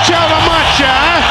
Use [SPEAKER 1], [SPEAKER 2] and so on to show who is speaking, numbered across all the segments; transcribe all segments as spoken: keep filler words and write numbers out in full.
[SPEAKER 1] начала матча.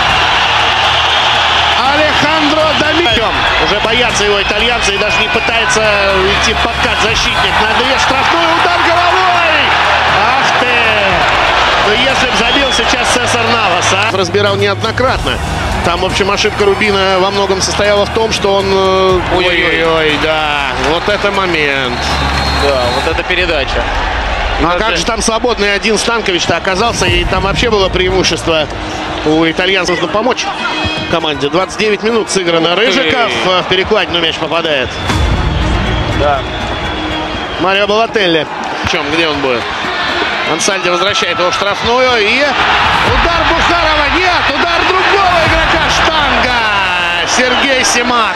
[SPEAKER 1] Алехандро Дамио. Уже боятся его итальянцы и даже не пытается идти в подкат защитник. Надо штрафной удар головой. Ах ты! Ну если бы забил сейчас Цесар Навас, а? Разбирал неоднократно. Там, в общем, ошибка Рубина во многом состояла в том, что он... Ой-ой-ой, да. Вот это момент.
[SPEAKER 2] Да, вот это передача.
[SPEAKER 1] Ну а как же там свободный один Станкович-то оказался, и там вообще было преимущество у итальянцев. Нужно помочь команде. двадцать девять минут сыграно. Рыжиков в перекладину мяч попадает.
[SPEAKER 2] Да.
[SPEAKER 1] Марио Балотелли. В чем, где он будет? Ансальди возвращает его в штрафную. И удар Бухарова. Нет, удар другого игрока. Штанга. Сергей Симак.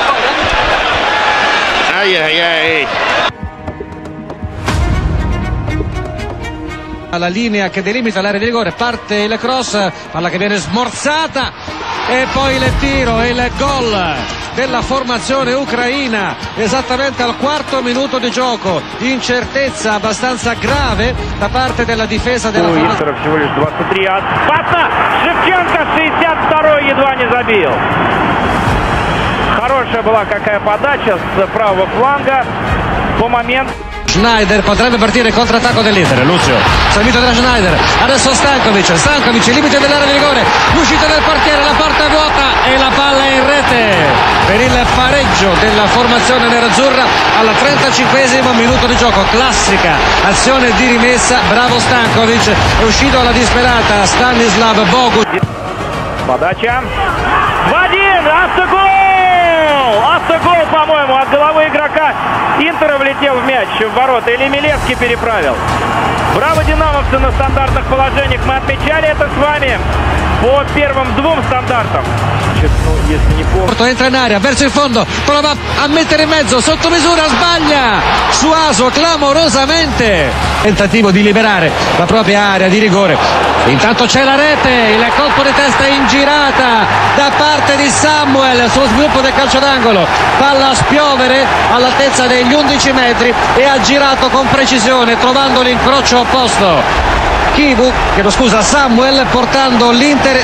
[SPEAKER 1] Ай-яй-яй.
[SPEAKER 3] La linea che delimita l'area di rigore, parte il cross, palla che viene smorzata e poi il tiro e il gol della formazione ucraina esattamente al quarto minuto di gioco. Incertezza abbastanza grave da parte della difesa della
[SPEAKER 4] У Интера всего лишь двадцать три. Опасно! Шевченко шестьдесят второй едва не забил. Хорошая была какая подача с правого фланга по моменту.
[SPEAKER 3] Schneider potrebbe partire il contrattacco dell'Inter. Lucio servito da Schneider, adesso Stankovic, Stankovic limite dell'area di rigore, l'uscita del portiere, la porta è vuota e la palla è in rete per il pareggio della formazione nerazzurra al trentacinquesimo minuto di gioco. Classica azione di rimessa, bravo Stankovic, è uscito alla disperata Stanislav Boguc.
[SPEAKER 4] Подача. два один, автогол! Автогол, по-моему, от головы игрока Интера влетел в мяч в ворота. Или Милевский переправил. Браво, динамовцы, на стандартных положениях. Мы отмечали это с вами по первым двум стандартам. Ну, если не помню.
[SPEAKER 3] Entra in area, verso il fondo, prova a mettere in mezzo, sotto misura, sbaglia! Suaso clamorosamente. Tentativo di liberare la propria area di rigore. Intanto c'è la rete, il colpo di testa in girata da parte di Samuel sullo sviluppo del calcio d'angolo. Palla a spiovere all'altezza degli undici metri e ha girato con precisione trovando l'incrocio opposto. Kivu, chiedo scusa, Samuel portando l'Inter.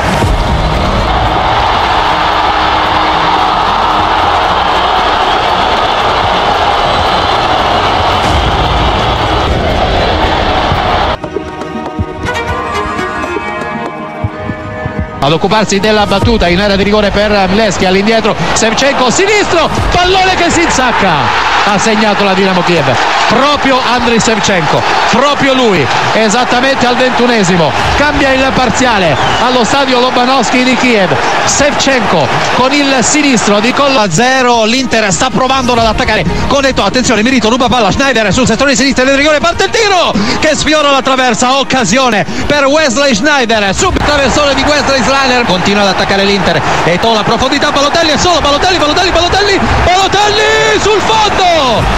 [SPEAKER 5] Ad occuparsi della battuta in area di rigore per Milevski, all'indietro Shevchenko, sinistro, pallone che si insacca. Ha segnato la Dinamo Kiev proprio Andriy Shevchenko, proprio lui, esattamente al ventunesimo. Cambia il parziale allo stadio Lobanovsky di Kiev. Shevchenko con il sinistro di collo a zero. L'Inter sta provando ad attaccare con Eto'o, attenzione, Milito ruba palla, Schneider sul settore di sinistra del rigore, parte il tiro che sfiora la traversa, occasione per Wesley Schneider, subito traversone di Wesley Schneider. Continua ad attaccare l'Inter, Eto'o la profondità, Balotelli è solo, Balotelli, Balotelli, Balotelli, Balotelli sul fondo.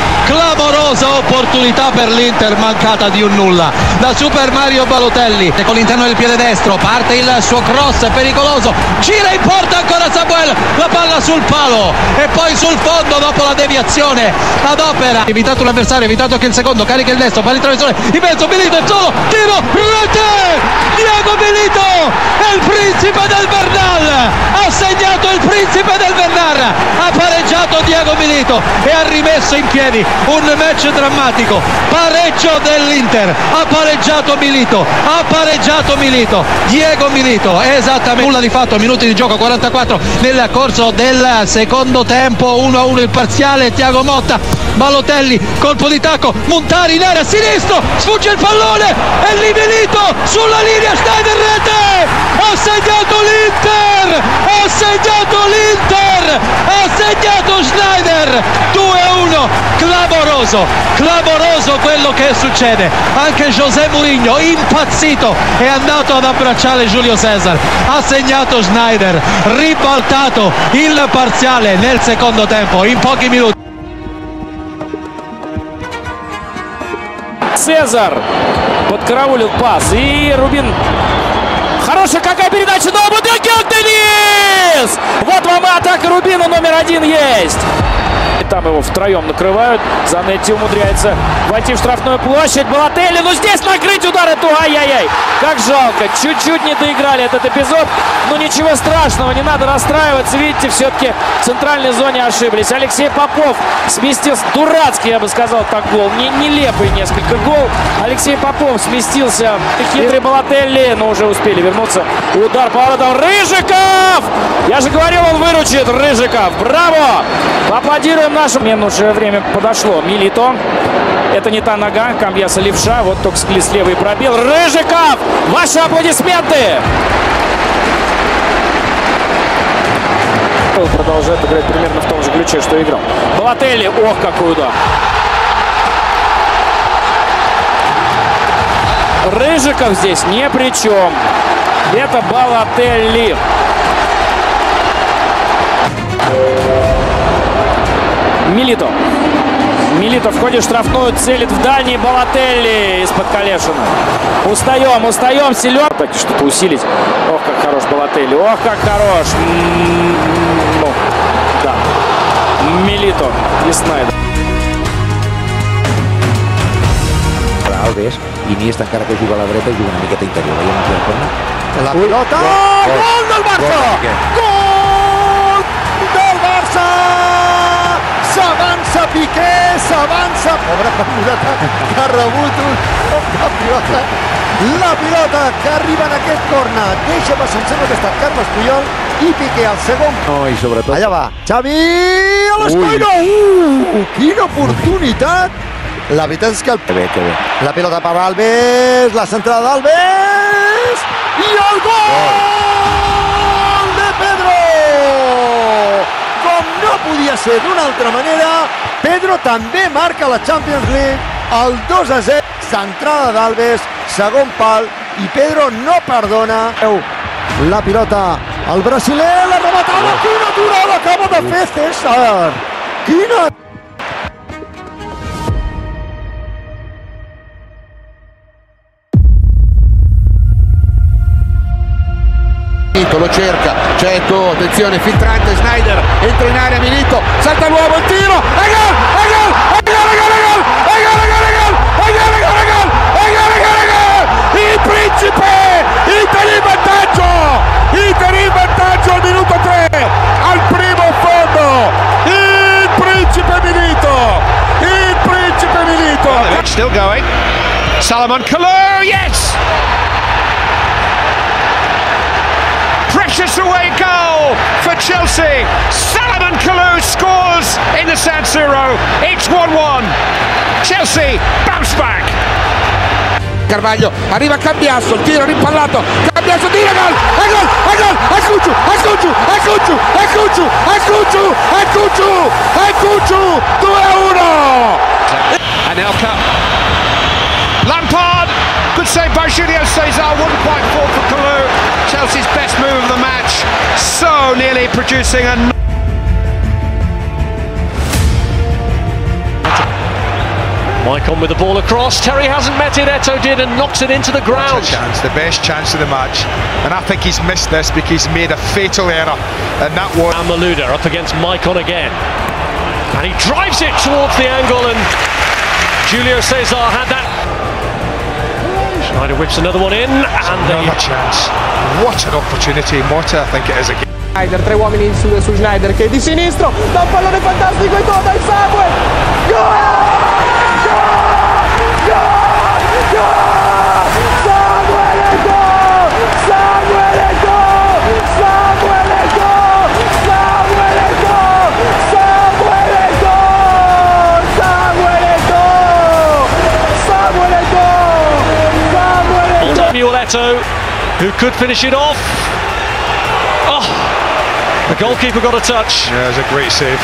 [SPEAKER 5] Clamorosa opportunità per l'Inter, mancata di un nulla da Super Mario Balotelli con l'interno del piede destro, parte il suo cross pericoloso, gira in porta ancora Samuel, la palla sul palo e poi sul fondo dopo la deviazione ad opera. Evitato l'avversario, evitato che il secondo carica il destro, palla in traversone, in mezzo Milito è solo, tiro, rete! Diego Milito è il principe del Bernal, ha segnato il principe del Bernal, ha pareggiato Diego Milito e ha rimesso in piedi un match drammatico. Pareggio dell'Inter, ha pareggiato Milito, ha pareggiato Milito, Diego Milito, esattamente. Nulla di fatto, minuti di gioco, quarantaquattro nel corso del secondo tempo, uno a uno il parziale. Thiago Motta, Balotelli, colpo di tacco, Montari in area, sinistro, sfugge il pallone e lì Milito sulla linea, Schneider, rete, ha segnato l'Inter, ha segnato l'Inter, ha segnato Schneider, due a uno, clamoroso, clamoroso quello che succede. Anche José Mourinho, impazzito, è andato ad abbracciare Giulio César, ha segnato Schneider, ribaltato il parziale nel secondo tempo in pochi minuti.
[SPEAKER 6] Цезар подкараулил пас. И Рубин. Хорошая какая передача. Но Денис! Вот вам и атака Рубина номер один есть. Там его втроем накрывают. Занетти умудряется войти в штрафную площадь. Балотелли, ну здесь накрыть удар эту. Ай-яй-яй. Как жалко. Чуть-чуть не доиграли этот эпизод. Ну ничего страшного, не надо расстраиваться. Видите, все-таки в центральной зоне ошиблись. Алексей Попов сместился. Дурацкий, я бы сказал, так гол. Не, нелепый несколько гол. Алексей Попов сместился. Хитрый Балотелли, но уже успели вернуться. Удар по воротам. Рыжиков! Я же говорил, он выручит. Рыжиков. Браво! Поаплодируем нашим. Мне уже время подошло. Милито. Это не та нога. Камбьяса левша. Вот только с левый пробел. Рыжиков! Ваши аплодисменты! Продолжает играть примерно в том же ключе, что играл. Балотелли. Ох, какой удар. Рыжиков здесь ни при чем. Это Балотелли. Милито. Милито входит в штрафную, целит в дальний. Балотелли из-под Колешина. Устаем, устаем, силен. Так, что-то усилить. Ох, как хорош Балотелли. Ох, как хорош. Ну, да. Милито и Снайдер.
[SPEAKER 7] Alves, Iniesta encara que juga a la dreta i juga una miqueta interior. Veiem aquí el corner.
[SPEAKER 8] La pilota, gol, gol del Barça! Gol del Barça! S'avança Piqué, s'avança... Pobre pilota que ha rebut un cop de pilota. La pilota que arriba en aquest corner. Deixa passar, em sembla que ha estat Carles Puyol i Piqué al segon.
[SPEAKER 7] No, i sobretot...
[SPEAKER 8] Allà va, Xavi a l'espai nou! Uh, quina oportunitat! La veritat és que el...
[SPEAKER 7] Que bé, que bé.
[SPEAKER 8] La pilota per Alves, la centrada d'Alves i el gol de Pedro! Com no podia ser d'una altra manera, Pedro també marca la Champions League, el dos a zero. Centrada d'Alves, segon pal, i Pedro no perdona. La pilota, el brasiler, la rematada, quina aturada acaba de fer César! Quina...
[SPEAKER 7] Lo cerca, certo, attenzione, filtrante, Snyder, entra in area Milito, salta l'uomo, il tiro, e gol, e gol, e gol, e gol, e gol, e gol, e gol, e gol, e gol, e gol, e gol, e gol, e gol, e gol, il Principe, Inter in vantaggio, Inter in vantaggio al minuto tre, al primo fondo, il Principe Milito, il Principe Milito.
[SPEAKER 1] Still going. Salomon Kalou, yes! Precious away goal for Chelsea. Salomon Kalou scores in the San Siro. It's one one. Chelsea bounce back.
[SPEAKER 7] Carvaglio, arriva Cambiasso, il tiro rimpallato, Cambiasso tira, gol, e gol, e gol, e Cucciu, e Cucciu, e Cucciu, e Cucciu, e Cucciu, e Cucciu, e Cucciu, due a uno.
[SPEAKER 1] Anelka. Lampard. Good save by Julio Cesar, wouldn't quite fall for Kalou. Chelsea's best move of the match, so nearly producing a... Maicon with the ball across, Terry hasn't met it, Eto'o did and knocks it into the ground.
[SPEAKER 9] Chance, the best chance of the match, and I think he's missed this because he's made a fatal error, and that was...
[SPEAKER 1] And Malouda up against Maicon again, and he drives it towards the angle, and Julio Cesar had that. Schneider whips another one in, and
[SPEAKER 9] another chance. What an opportunity, Mota, I think it is again.
[SPEAKER 10] Schneider, tre uomini su, su Schneider che è di sinistro, da un pallone fantastico e gol dal Samuel. Gol! Gol! Gol! Gol! Samuel e gol! Samuel e gol! Samuel e gol! Samuel e gol! Samuel e gol! Samuel e gol! Samuel e gol!
[SPEAKER 1] Samuel Eto'o, who could finish it off. Oh, the goalkeeper got a touch.
[SPEAKER 9] Yeah, it was a great save.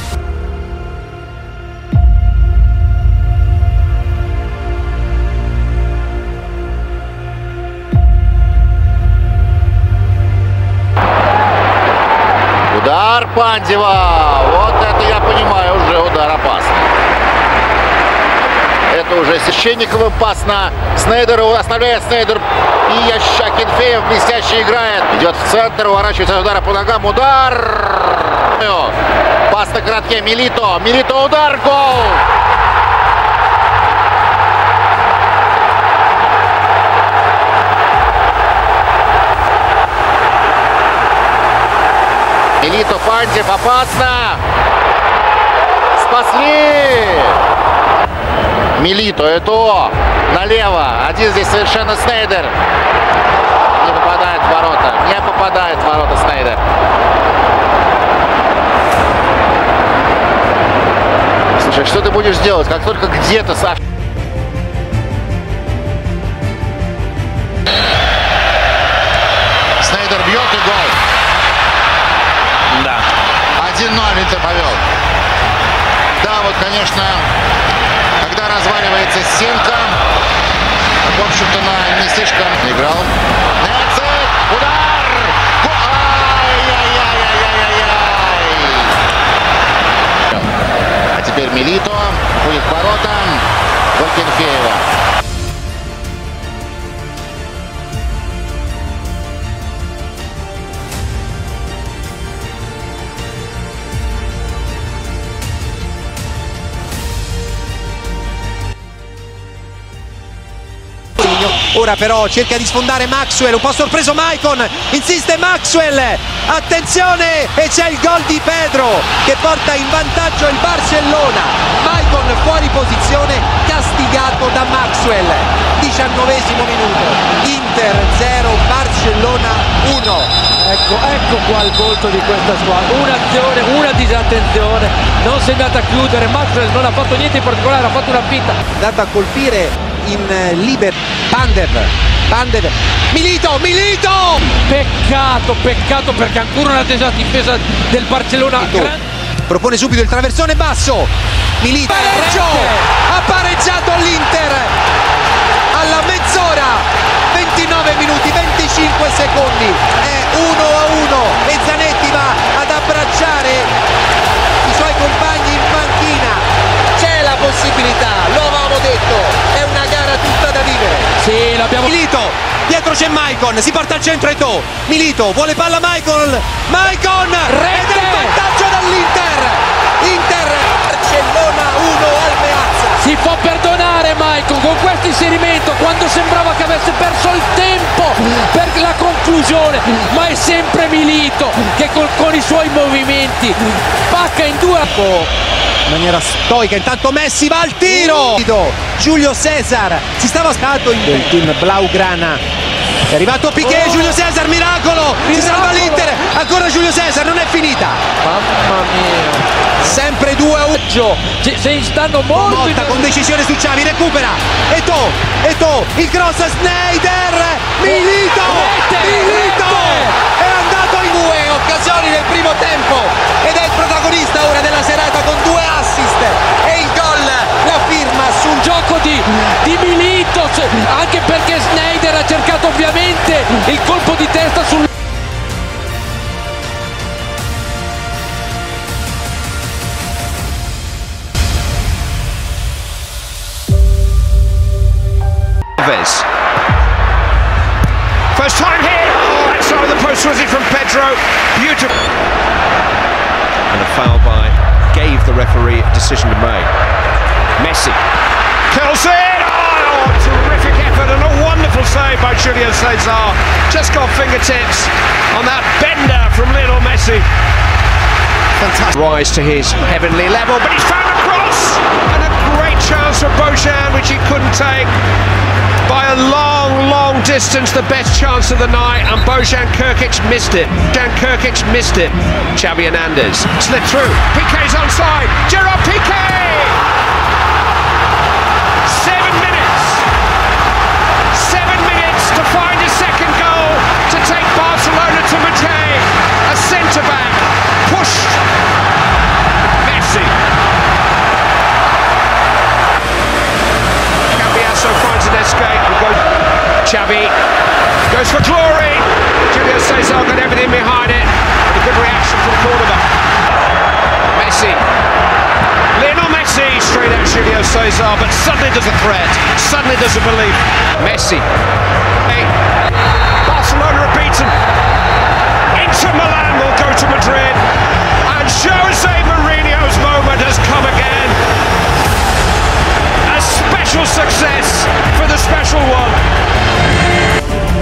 [SPEAKER 11] Удар Пандева. Вот это я понимаю, уже удар опасный. Это уже Священниковым пас на Снейдера, оставляет Снейдер. И Акинфеев блестяще играет. Идет в центр, уворачивается от удара по ногам. Удар! Пас на коротке. Милито. Милито. Удар. Гол. Милито. Пантев. Опасно. Спасли. Милито. Это налево. Один здесь совершенно Снайдер. Не попадает в ворота. Не попадает в ворота Снайдер. Слушай, что ты будешь делать, как только где-то Саш... Снайдер бьет и гол.
[SPEAKER 2] Да.
[SPEAKER 11] один ноль Интер повел. Да, вот, конечно, когда разваливается стенка, в общем-то, на не слишком играл. Нецет! Удар! Ай-яй-яй-яй-яй-яй! А теперь Милито будет к воротам Валькенфеева.
[SPEAKER 12] Ora però cerca di sfondare Maxwell, un po' sorpreso Maicon, insiste Maxwell, attenzione, e c'è il gol di Pedro che porta in vantaggio il Barcellona. Maicon fuori posizione, castigato da Maxwell. diciannovesimo minuto, Inter zero, Barcellona uno.
[SPEAKER 3] Ecco, ecco qua il volto di questa squadra, un'azione, una disattenzione, non si è andata a chiudere, Maxwell non ha fatto niente in particolare, ha fatto una finta.
[SPEAKER 12] È andata a colpire in liber Pandev, Pandev, Milito, Milito!
[SPEAKER 3] Peccato, peccato perché ancora una difesa del Barcellona.
[SPEAKER 12] Propone subito il traversone basso, Milito, pareggio! Ha pareggiato l'Inter alla mezz'ora, ventinove minuti, venticinque secondi, è uno a uno e Zanetti va ad abbracciare i suoi compagni in panchina. C'è la possibilità, lo avevamo detto, è una gara tutta da vivere.
[SPEAKER 3] Sì, l'abbiamo...
[SPEAKER 12] Milito, dietro c'è Maicon, si porta al centro Eto'o, Milito, vuole palla Maicon, Maicon, ed è il vantaggio dall'Inter, Inter, Barcellona uno al Meazza.
[SPEAKER 3] Si può perdonare Maicon con questo inserimento quando sembrava che avesse perso il tempo per la conclusione, ma è sempre Milito che con, con i suoi movimenti spacca in due.
[SPEAKER 12] In maniera stoica, intanto Messi va al tiro, Giulio Cesar si stava stato il team Blaugrana, è arrivato Piqué, Giulio Cesar, miracolo, si salva l'Inter, ancora Giulio Cesar, non è finita,
[SPEAKER 3] mamma mia,
[SPEAKER 12] sempre due a uno,
[SPEAKER 3] si stanno molto
[SPEAKER 12] Motta con decisione su Xavi, recupera Eto'o, Eto'o, il cross a Sneijder, Milito, Milito è andato in due occasioni nel primo tempo ed è il protagonista ora della serata con due assist e il gol la firma su
[SPEAKER 3] un gioco di, di Milito, anche perché Sneijder ha cercato ovviamente il colpo di testa sul
[SPEAKER 9] First time here, oh, outside the post was it from Pedro, beautiful.
[SPEAKER 13] And a foul by gave the referee a decision to make. Messi
[SPEAKER 9] curls in, oh, terrific effort and a wonderful save by Julio Cesar. Just got fingertips on that bender from Lionel Messi.
[SPEAKER 13] Fantastic. Rise to his heavenly level,
[SPEAKER 9] but he's found a cross and a great chance for Bojan, which he couldn't take. By a long, long distance, the best chance of the night, and Bojan Krkic missed it. Bojan Krkic missed it. Xavi Hernandez slipped through. Piqué's onside. Gerard Piqué! Seven minutes. Seven minutes to find a second goal to take Barcelona to Madrid. A centre-back pushed Messi. Cambiasso finds an escape. Xavi goes for glory. Julio Cesar got everything behind it. A good reaction from Cordoba. Messi. Lionel Messi straight at Julio Cesar, but suddenly there's a threat. Suddenly there's a belief. Messi. Hey. Barcelona are beaten. Inter Milan will go to Madrid. And And Jose Mourinho's moment has come again. A special success for the special one.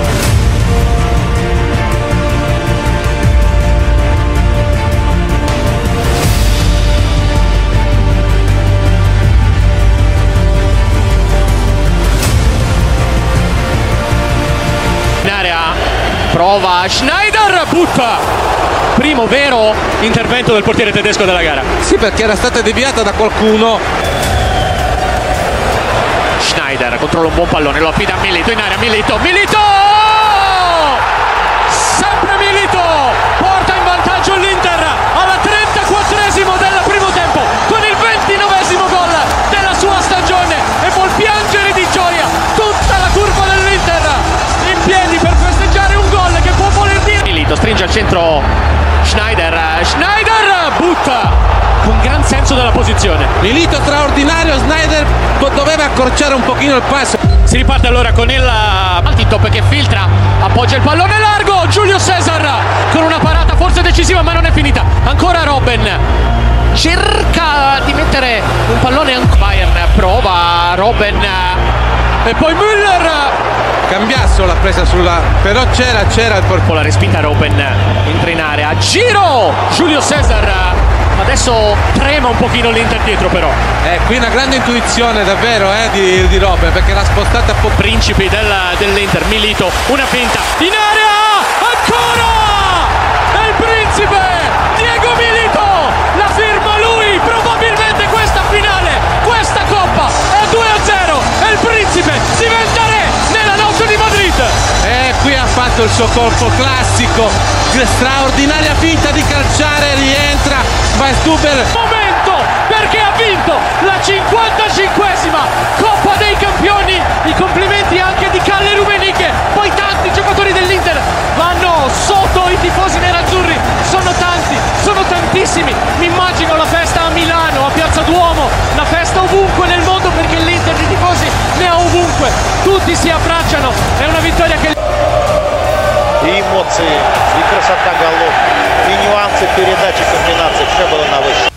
[SPEAKER 5] In area prova Schneider, butta. Primo vero intervento del portiere tedesco della gara.
[SPEAKER 12] Sì, perché era stata deviata da qualcuno.
[SPEAKER 5] Schneider controlla un buon pallone, lo affida a Milito in area, Milito, Milito! Sempre Milito! Porta in vantaggio l'Inter alla trentaquattresimo del primo tempo con il ventinovesimo gol della sua stagione e vuol piangere di gioia tutta la curva dell'Inter in piedi per festeggiare un gol che può voler dire. Milito stringe al centro Schneider, Schneider butta con gran senso della posizione.
[SPEAKER 12] Milito straordinario, Schneider doveva accorciare un pochino il passo.
[SPEAKER 5] Si riparte allora con il Altintop che filtra, appoggia il pallone largo, Giulio Cesar con una parata forse decisiva ma non è finita. Ancora Robben cerca di mettere un pallone, Bayern prova, Robben e poi Müller.
[SPEAKER 12] Cambiasso l'ha presa sulla, però c'era c'era il corpo.
[SPEAKER 5] La respinta Robben, entra in area, giro Giulio Cesar. Adesso trema un pochino l'Inter dietro però.
[SPEAKER 12] Eh, qui una grande intuizione davvero eh, di, di Robben, perché l'ha spostata un po'.
[SPEAKER 5] Principi del, dell'Inter, Milito, una finta in area, ancora! Il principe Diego Milito, la firma lui, probabilmente questa finale, questa coppa è due a zero e il principe diventa re nella notte di Madrid.
[SPEAKER 12] E qui ha fatto il suo colpo classico, straordinaria finta di calciare, rientra Weisstubel.
[SPEAKER 5] Momento perché ha vinto la cinquantacinquesima Coppa dei Campioni. I complimenti anche di Calle Rummenigge. Poi tanti giocatori dell'Inter vanno sotto i tifosi nerazzurri. Sono tanti, sono tantissimi. Mi immagino la festa a Milano, a Piazza Duomo, la festa ovunque nel mondo perché l'Inter di tifosi ne ha ovunque. Tutti si abbracciano. È una vittoria che...
[SPEAKER 14] И эмоции, и красота голов, и нюансы передачи, комбинаций, все было на высшем.